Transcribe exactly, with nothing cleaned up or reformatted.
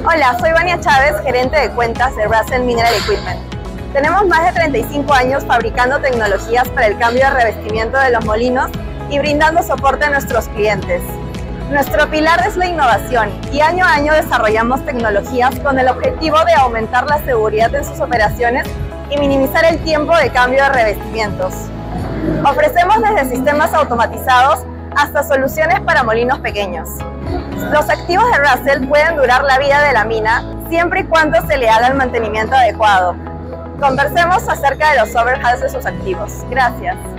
Hola, soy Vania Chávez, gerente de cuentas de Russell Mineral Equipment. Tenemos más de treinta y cinco años fabricando tecnologías para el cambio de revestimiento de los molinos y brindando soporte a nuestros clientes. Nuestro pilar es la innovación y año a año desarrollamos tecnologías con el objetivo de aumentar la seguridad en sus operaciones y minimizar el tiempo de cambio de revestimientos. Ofrecemos desde sistemas automatizados hasta soluciones para molinos pequeños. Los activos de Russell pueden durar la vida de la mina siempre y cuando se le haga el mantenimiento adecuado. Conversemos acerca de los overhauls de sus activos. Gracias.